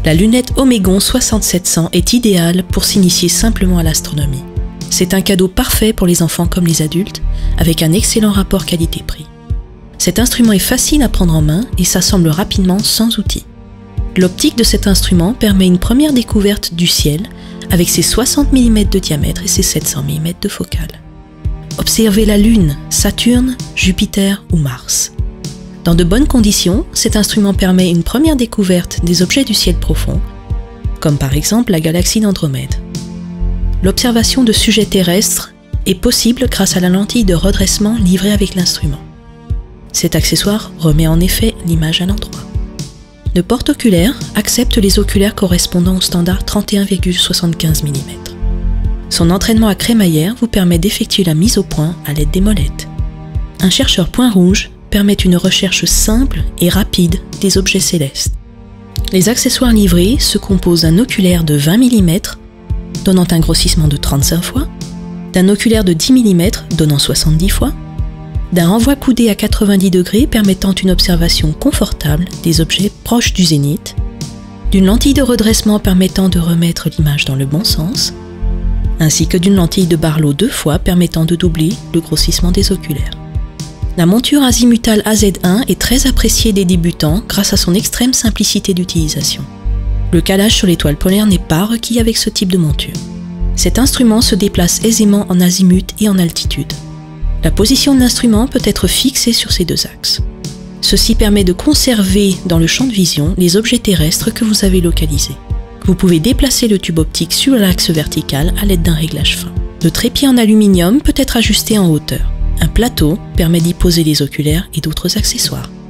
La lunette Omegon 6700 est idéale pour s'initier simplement à l'astronomie. C'est un cadeau parfait pour les enfants comme les adultes, avec un excellent rapport qualité-prix. Cet instrument est facile à prendre en main et s'assemble rapidement sans outils. L'optique de cet instrument permet une première découverte du ciel avec ses 60 mm de diamètre et ses 700 mm de focale. Observez la Lune, Saturne, Jupiter ou Mars. Dans de bonnes conditions, cet instrument permet une première découverte des objets du ciel profond, comme par exemple la galaxie d'Andromède. L'observation de sujets terrestres est possible grâce à la lentille de redressement livrée avec l'instrument. Cet accessoire remet en effet l'image à l'endroit. Le porte-oculaire accepte les oculaires correspondant au standard 31,75 mm. Son entraînement à crémaillère vous permet d'effectuer la mise au point à l'aide des molettes. Un chercheur point rouge permet une recherche simple et rapide des objets célestes. Les accessoires livrés se composent d'un oculaire de 20 mm, donnant un grossissement de 35 fois, d'un oculaire de 10 mm, donnant 70 fois, d'un renvoi coudé à 90 degrés permettant une observation confortable des objets proches du zénith, d'une lentille de redressement permettant de remettre l'image dans le bon sens, ainsi que d'une lentille de Barlow 2 fois permettant de doubler le grossissement des oculaires. La monture azimutale AZ1 est très appréciée des débutants grâce à son extrême simplicité d'utilisation. Le calage sur l'étoile polaire n'est pas requis avec ce type de monture. Cet instrument se déplace aisément en azimut et en altitude. La position de l'instrument peut être fixée sur ces deux axes. Ceci permet de conserver dans le champ de vision les objets terrestres que vous avez localisés. Vous pouvez déplacer le tube optique sur l'axe vertical à l'aide d'un réglage fin. Le trépied en aluminium peut être ajusté en hauteur. Un plateau permet d'y poser les oculaires et d'autres accessoires.